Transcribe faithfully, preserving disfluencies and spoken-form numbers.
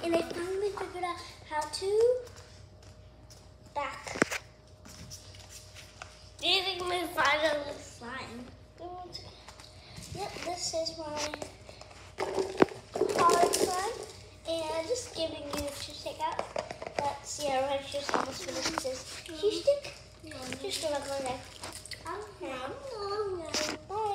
and I finally figured out how to back. Using my final slime. Yep, this is my hard slime, and just giving you to take out. That's yeah, right. Just almost finished. This is she stick. Just a regular knife. Oh, no, no, no.